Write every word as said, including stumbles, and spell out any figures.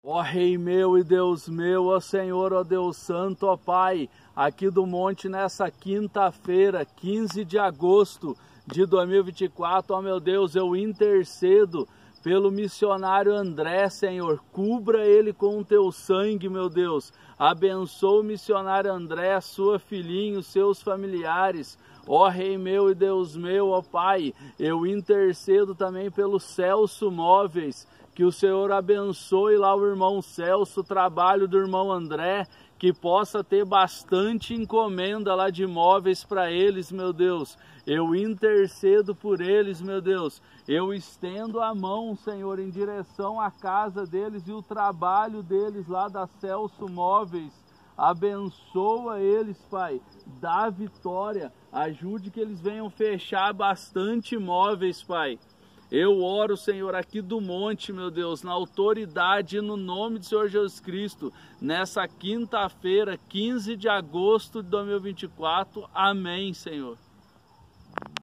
Ó Rei meu e Deus meu, ó Senhor, ó Deus Santo, ó Pai, aqui do monte nessa quinta-feira, quinze de agosto de dois mil e vinte e quatro, ó meu Deus, eu intercedo pelo missionário André, Senhor, cubra ele com o teu sangue, meu Deus, abençoa o missionário André, sua filhinha, os seus familiares, ó Rei meu e Deus meu, ó Pai, eu intercedo também pelo Celso Móveis, que o Senhor abençoe lá o irmão Celso, o trabalho do irmão André, que possa ter bastante encomenda lá de móveis para eles, meu Deus. Eu intercedo por eles, meu Deus. Eu estendo a mão, Senhor, em direção à casa deles e o trabalho deles lá da Celso Móveis. Abençoa eles, Pai. Dá vitória. Ajude que eles venham fechar bastante móveis, Pai. Eu oro, Senhor, aqui do monte, meu Deus, na autoridade e no nome do Senhor Jesus Cristo, nessa quinta-feira, quinze de agosto de dois mil e vinte e quatro. Amém, Senhor.